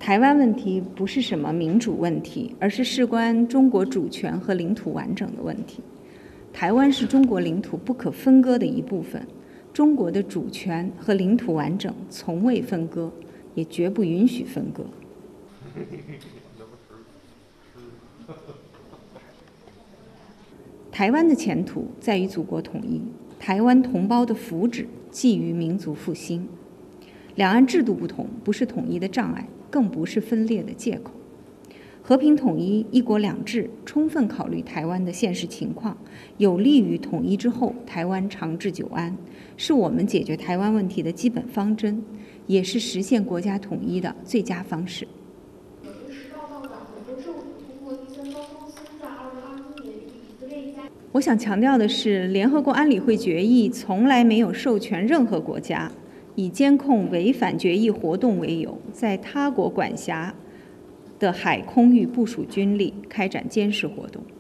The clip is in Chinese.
台湾问题不是什么民主问题，而是事关中国主权和领土完整的问题。台湾是中国领土不可分割的一部分，中国的主权和领土完整从未分割，也绝不允许分割。台湾的前途在于祖国统一，台湾同胞的福祉寄于民族复兴。两岸制度不同，不是统一的障碍，更不是分裂的借口。和平统一、一国两制，充分考虑台湾的现实情况，有利于统一之后台湾长治久安，是我们解决台湾问题的基本方针，也是实现国家统一的最佳方式。我想强调的是，联合国安理会决议从来没有授权任何国家以监控违反决议活动为由，在他国管辖的海空域部署军力，开展监视活动。